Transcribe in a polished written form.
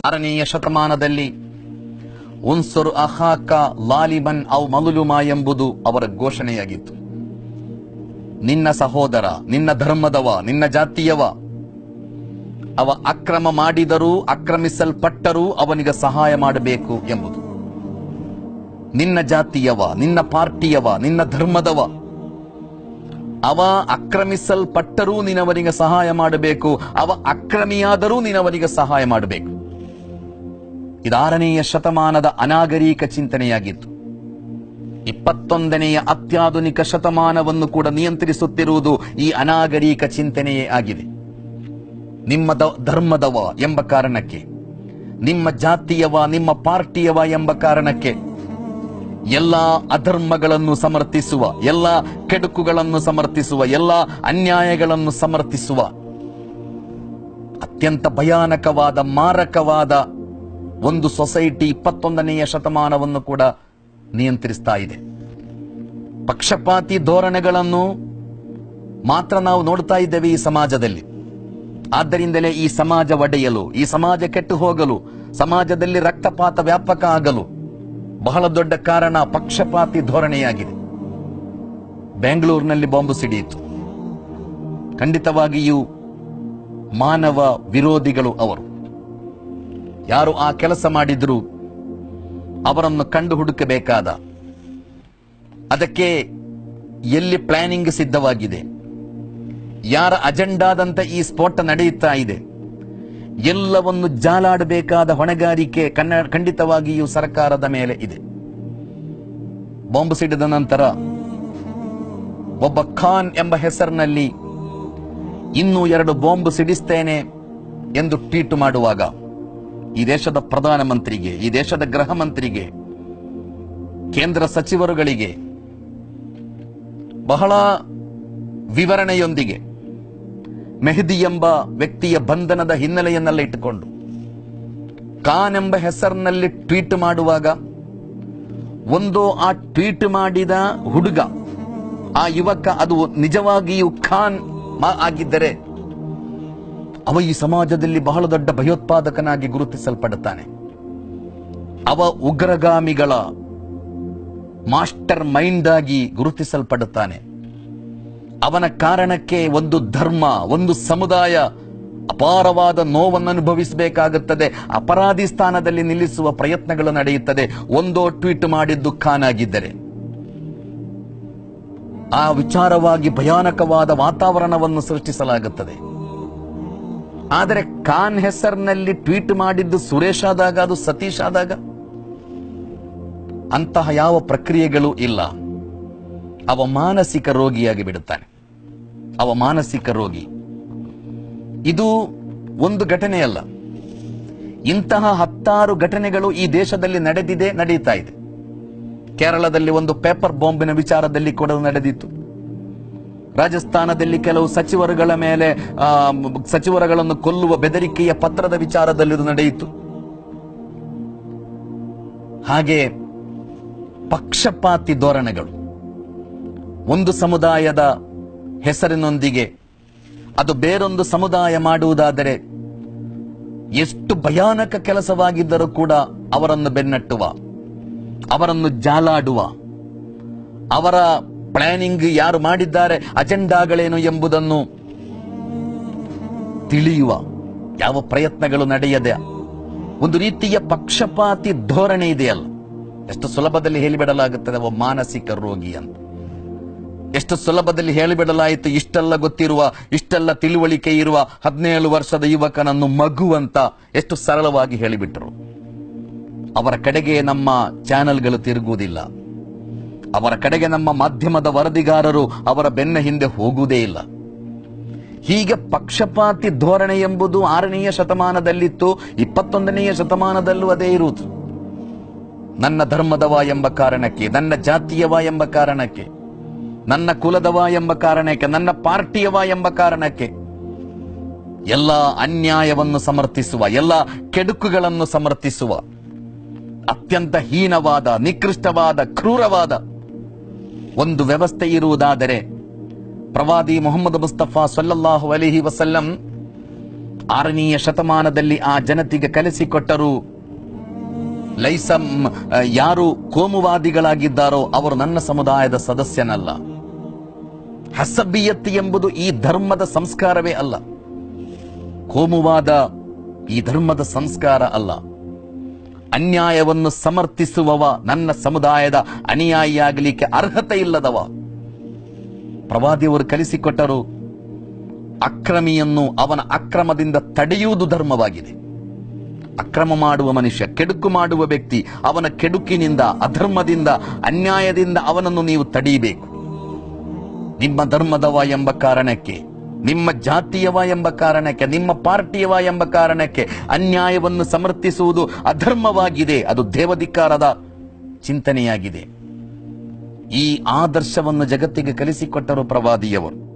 6ನೇ ಶತಮಾನದಲ್ಲಿ ಉನ್ಸುರ್ ಅಖಾಕ ಲಾಲಿಬನ್ ಔ ಮಲುಲುಮಾ ಎಂಬುದು ಅವರ ಘೋಷಣೆಯಾಗಿತ್ತು. ನಿನ್ನ ಸಹೋದರ, ನಿನ್ನ ಧರ್ಮದವ, ನಿನ್ನ ಜಾತಿಯವ, ಅವ ಅಕ್ರಮ ಮಾಡಿದರೂ ಆಕ್ರಮಿಸಲ್ಪಟ್ಟರೂ ಅವನಿಗೆ ಸಹಾಯ ಮಾಡಬೇಕು ಎಂಬುದು. ನಿನ್ನ ಜಾತಿಯವ, ನಿನ್ನ ಪಾರ್ಟಿಯವ, ನಿನ್ನ ಧರ್ಮದವ, ಅವ ಆಕ್ರಮಿಸಲ್ಪಟ್ಟರೂ ನೀನವನಿಗೆ ಸಹಾಯ ಮಾಡಬೇಕು, ಅವ ಅಕ್ರಮಿಯಾದರೂ ನೀನವನಿಗೆ ಸಹಾಯ ಮಾಡಬೇಕು. ಇದು 6ನೇ ಶತಮಾನದ ಅನಾಗರಿಕ ಚಿಂತನೆಯಾಗಿತ್ತು. 21ನೇ ಅತ್ಯಾಧುನಿಕ ಶತಮಾನವನ್ನು ಕೂಡ ನಿಯಂತ್ರಿಸುತ್ತಿರುವುದು ಈ ಅನಾಗರಿಕ ಚಿಂತನೆಯೇ ಆಗಿದೆ. ನಿಮ್ಮ ಧರ್ಮದವ ಎಂಬ ಕಾರಣಕ್ಕೆ, ನಿಮ್ಮ ಜಾತಿಯವ, ನಿಮ್ಮ ಪಾರ್ಟಿಯವ ಎಂಬ ಕಾರಣಕ್ಕೆ ಎಲ್ಲ ಅಧರ್ಮಗಳನ್ನು ಸಮರ್ಥಿಸುವ, ಎಲ್ಲ ಕೆಡುಕುಗಳನ್ನು ಸಮರ್ಥಿಸುವ, ಎಲ್ಲ ಅನ್ಯಾಯಗಳನ್ನು ಸಮರ್ಥಿಸುವ ಅತ್ಯಂತ ಭಯಾನಕವಾದ, ಮಾರಕವಾದ ಒಂದು ಸೊಸೈಟಿ 21ನೇ ಶತಮಾನವನ್ನು ಕೂಡ ನಿಯಂತ್ರಿಸ್ತಾ ಇದೆ. ಪಕ್ಷಪಾತಿ ಧೋರಣೆಗಳನ್ನು ಮಾತ್ರ ನಾವು ನೋಡ್ತಾ ಇದ್ದೇವೆ ಈ ಸಮಾಜದಲ್ಲಿ. ಆದ್ದರಿಂದಲೇ ಈ ಸಮಾಜ ಒಡೆಯಲು, ಈ ಸಮಾಜ ಕೆಟ್ಟು ಹೋಗಲು, ಸಮಾಜದಲ್ಲಿ ರಕ್ತಪಾತ ವ್ಯಾಪಕ ಆಗಲು ಬಹಳ ದೊಡ್ಡ ಕಾರಣ ಪಕ್ಷಪಾತಿ ಧೋರಣೆಯಾಗಿದೆ. ಬೆಂಗಳೂರಿನಲ್ಲಿ ಬಾಂಬು ಸಿಡಿಯಿತು. ಖಂಡಿತವಾಗಿಯೂ ಮಾನವ ವಿರೋಧಿಗಳು ಅವರು. ಯಾರು ಆ ಕೆಲಸ ಮಾಡಿದ್ರು ಅವರನ್ನು ಕಂಡು ಹುಡುಕಬೇಕಾದ, ಅದಕ್ಕೆ ಎಲ್ಲಿ ಪ್ಲಾನಿಂಗ್ ಸಿದ್ಧವಾಗಿದೆ, ಯಾರ ಅಜೆಂಡಾದಂತ ಈ ಸ್ಫೋಟ ನಡೆಯುತ್ತಾ ಇದೆ, ಎಲ್ಲವನ್ನು ಜಾಲಾಡಬೇಕಾದ ಹೊಣೆಗಾರಿಕೆ ಖಂಡಿತವಾಗಿಯೂ ಸರ್ಕಾರದ ಮೇಲೆ ಇದೆ. ಬಾಂಬು ಸಿಡಿದ ನಂತರ ಒಬ್ಬ ಖಾನ್ ಎಂಬ ಹೆಸರಿನಲ್ಲಿ ಇನ್ನೂ 2 ಬಾಂಬ್ ಸಿಡಿಸ್ತೇನೆ ಎಂದು ಟ್ವೀಟ್ ಮಾಡುವಾಗ ಈ ದೇಶದ ಪ್ರಧಾನಮಂತ್ರಿಗೆ, ಈ ದೇಶದ ಗೃಹ ಮಂತ್ರಿಗೆ, ಕೇಂದ್ರ ಸಚಿವರುಗಳಿಗೆ ಬಹಳ ವಿವರಣೆಯೊಂದಿಗೆ ಮೆಹದಿ ಎಂಬ ವ್ಯಕ್ತಿಯ ಬಂಧನದ ಹಿನ್ನೆಲೆಯನ್ನೆಲ್ಲ ಇಟ್ಟುಕೊಂಡು ಖಾನ್ ಎಂಬ ಹೆಸರಿನಲ್ಲಿ ಟ್ವೀಟ್ ಮಾಡುವಾಗ, ಒಂದು ಆ ಟ್ವೀಟ್ ಮಾಡಿದ ಹುಡುಗ, ಆ ಯುವಕ ಅದು ನಿಜವಾಗಿಯೂ ಖಾನ್ ಆಗಿದ್ದರೆ ಅವ ಈ ಸಮಾಜದಲ್ಲಿ ಬಹಳ ದೊಡ್ಡ ಭಯೋತ್ಪಾದಕನಾಗಿ ಗುರುತಿಸಲ್ಪಡುತ್ತಾನೆ. ಅವ ಉಗ್ರಗಾಮಿಗಳ ಮಾಸ್ಟರ್ ಮೈಂಡ್ ಆಗಿ ಗುರುತಿಸಲ್ಪಡುತ್ತಾನೆ. ಅವನ ಕಾರಣಕ್ಕೆ ಒಂದು ಧರ್ಮ, ಒಂದು ಸಮುದಾಯ ಅಪಾರವಾದ ನೋವನ್ನು ಅನುಭವಿಸಬೇಕಾಗುತ್ತದೆ. ಅಪರಾಧಿ ಸ್ಥಾನದಲ್ಲಿ ನಿಲ್ಲಿಸುವ ಪ್ರಯತ್ನಗಳು ನಡೆಯುತ್ತದೆ. ಒಂದೋ ಟ್ವೀಟ್ ಮಾಡಿದ್ದು ಖಾನ್ ಆಗಿದ್ದರೆ ಆ ವಿಚಾರವಾಗಿ ಭಯಾನಕವಾದ ವಾತಾವರಣವನ್ನು ಸೃಷ್ಟಿಸಲಾಗುತ್ತದೆ. ಆದರೆ ಖಾನ್ ಹೆಸರಿನಲ್ಲಿ ಟ್ವೀಟ್ ಮಾಡಿದ್ದು ಸುರೇಶ್ ಆದಾಗ, ಅದು ಸತೀಶ್ ಆದಾಗ ಅಂತಹ ಯಾವ ಪ್ರಕ್ರಿಯೆಗಳು ಇಲ್ಲ. ಅವ ಮಾನಸಿಕ ರೋಗಿಯಾಗಿ ಬಿಡುತ್ತಾನೆ. ಅವ ಮಾನಸಿಕ ರೋಗಿ. ಇದು ಒಂದು ಘಟನೆಯಲ್ಲ, ಇಂತಹ 10 ಘಟನೆಗಳು ಈ ದೇಶದಲ್ಲಿ ನಡೆದಿದೆ, ನಡೀತಾ ಇದೆ. ಕೇರಳದಲ್ಲಿ ಒಂದು ಪೇಪರ್ ಬಾಂಬಿನ ವಿಚಾರದಲ್ಲಿ ಕೂಡ ನಡೆದಿತ್ತು. ರಾಜಸ್ಥಾನದಲ್ಲಿ ಕೆಲವು ಸಚಿವರುಗಳ ಮೇಲೆ ಸಚಿವರುಗಳನ್ನು ಕೊಲ್ಲುವ ಬೆದರಿಕೆಯ ಪತ್ರದ ವಿಚಾರದಲ್ಲಿ ಇದು ನಡೆಯಿತು. ಹಾಗೆ ಪಕ್ಷಪಾತಿ ಧೋರಣೆಗಳು, ಒಂದು ಸಮುದಾಯದ ಹೆಸರಿನೊಂದಿಗೆ ಅದು ಬೇರೊಂದು ಸಮುದಾಯ ಮಾಡುವುದಾದರೆ ಎಷ್ಟು ಭಯಾನಕ ಕೆಲಸವಾಗಿದ್ದರೂ ಕೂಡ ಅವರನ್ನು ಬೆನ್ನಟ್ಟುವ, ಅವರನ್ನು ಜಾಲಾಡುವ, ಅವರ ಪ್ಲಾನಿಂಗ್ ಯಾರು ಮಾಡಿದ್ದಾರೆ, ಅಜೆಂಡಾಗಳೇನು ಎಂಬುದನ್ನು ತಿಳಿಯುವ ಯಾವ ಪ್ರಯತ್ನಗಳು ನಡೆಯದೆ ಒಂದು ರೀತಿಯ ಪಕ್ಷಪಾತಿ ಧೋರಣೆ ಇದೆಯಲ್ಲ, ಎಷ್ಟು ಸುಲಭದಲ್ಲಿ ಹೇಳಿಬಿಡಲಾಗುತ್ತದೆ ಒಬ್ಬ ಮಾನಸಿಕ ರೋಗಿ ಅಂತ. ಎಷ್ಟು ಸುಲಭದಲ್ಲಿ ಹೇಳಿಬಿಡಲಾಯಿತು. ಇಷ್ಟೆಲ್ಲ ಗೊತ್ತಿರುವ, ಇಷ್ಟೆಲ್ಲ ತಿಳುವಳಿಕೆ ಇರುವ 17 ವರ್ಷದ ಯುವಕನನ್ನು ಮಗು ಅಂತ ಎಷ್ಟು ಸರಳವಾಗಿ ಹೇಳಿಬಿಟ್ಟರು. ಅವರ ಕಡೆಗೆ ನಮ್ಮ ಚಾನೆಲ್ಗಳು ತಿರುಗುವುದಿಲ್ಲ. ಅವರ ಕಡೆಗೆ ನಮ್ಮ ಮಾಧ್ಯಮದ ವರದಿಗಾರರು ಅವರ ಬೆನ್ನ ಹಿಂದೆ ಹೋಗುವುದೇ ಇಲ್ಲ. ಹೀಗೆ ಪಕ್ಷಪಾತಿ ಧೋರಣೆ ಎಂಬುದು 6ನೇ ಶತಮಾನದಲ್ಲಿತ್ತು, 21ನೇ ಶತಮಾನದಲ್ಲೂ ಅದೇ ಇರುವುದು. ನನ್ನ ಧರ್ಮದವ ಎಂಬ ಕಾರಣಕ್ಕೆ, ನನ್ನ ಜಾತಿಯವ ಎಂಬ ಕಾರಣಕ್ಕೆ, ನನ್ನ ಕುಲದವ ಎಂಬ ಕಾರಣಕ್ಕೆ, ನನ್ನ ಪಾರ್ಟಿಯವ ಎಂಬ ಕಾರಣಕ್ಕೆ ಎಲ್ಲ ಅನ್ಯಾಯವನ್ನು ಸಮರ್ಥಿಸುವ, ಎಲ್ಲ ಕೆಡುಕುಗಳನ್ನು ಸಮರ್ಥಿಸುವ ಅತ್ಯಂತ ಹೀನವಾದ, ನಿಕೃಷ್ಟವಾದ, ಕ್ರೂರವಾದ ಒಂದು ವ್ಯವಸ್ಥೆ ಇರುವುದಾದರೆ ಪ್ರವಾದಿ ಮೊಹಮ್ಮದ್ ಮುಸ್ತಫಾ ಸಲ್ಲಲ್ಲಾಹು ಅಲೈಹಿ ವಸಲ್ಲಂ 6ನೆಯ ಶತಮಾನದಲ್ಲಿ ಆ ಜನತೆಗೆ ಕಲಿಸಿಕೊಟ್ಟರು, ಯಾರು ಕೋಮುವಾದಿಗಳಾಗಿದ್ದಾರೋ ಅವರು ನನ್ನ ಸಮುದಾಯದ ಸದಸ್ಯನಲ್ಲ. ಹಸಬಿಯತ್ ಎಂಬುದು ಈ ಧರ್ಮದ ಸಂಸ್ಕಾರವೇ ಅಲ್ಲ. ಕೋಮುವಾದ ಈ ಧರ್ಮದ ಸಂಸ್ಕಾರ ಅಲ್ಲ. ಅನ್ಯಾಯವನ್ನು ಸಮರ್ಥಿಸುವವ ನನ್ನ ಸಮುದಾಯದ ಅನುಯಾಯಿಯಾಗಲಿಕ್ಕೆ ಅರ್ಹತೆ ಇಲ್ಲದವ. ಪ್ರವಾದಿಯವರು ಕಲಿಸಿಕೊಟ್ಟರು, ಅಕ್ರಮಿಯನ್ನು ಅವನ ಅಕ್ರಮದಿಂದ ತಡೆಯುವುದು ಧರ್ಮವಾಗಿದೆ. ಅಕ್ರಮ ಮಾಡುವ ಮನುಷ್ಯ, ಕೆಡುಕು ಮಾಡುವ ವ್ಯಕ್ತಿ, ಅವನ ಕೆಡುಕಿನಿಂದ, ಅಧರ್ಮದಿಂದ, ಅನ್ಯಾಯದಿಂದ ಅವನನ್ನು ನೀವು ತಡೆಯಬೇಕು. ನಿಮ್ಮ ಧರ್ಮದವ ಎಂಬ ಕಾರಣಕ್ಕೆ, ನಿಮ್ಮ ಜಾತಿಯವ ಎಂಬ ಕಾರಣಕ್ಕೆ, ನಿಮ್ಮ ಪಾರ್ಟಿಯವ ಎಂಬ ಕಾರಣಕ್ಕೆ ಅನ್ಯಾಯವನ್ನು ಸಮರ್ಥಿಸುವುದು ಅಧರ್ಮವಾಗಿದೆ. ಅದು ದೇವಧಿಕಾರದ ಚಿಂತನೆಯಾಗಿದೆ. ಈ ಆದರ್ಶವನ್ನು ಜಗತ್ತಿಗೆ ಕಲಿಸಿಕೊಟ್ಟರು ಪ್ರವಾದಿಯವರು.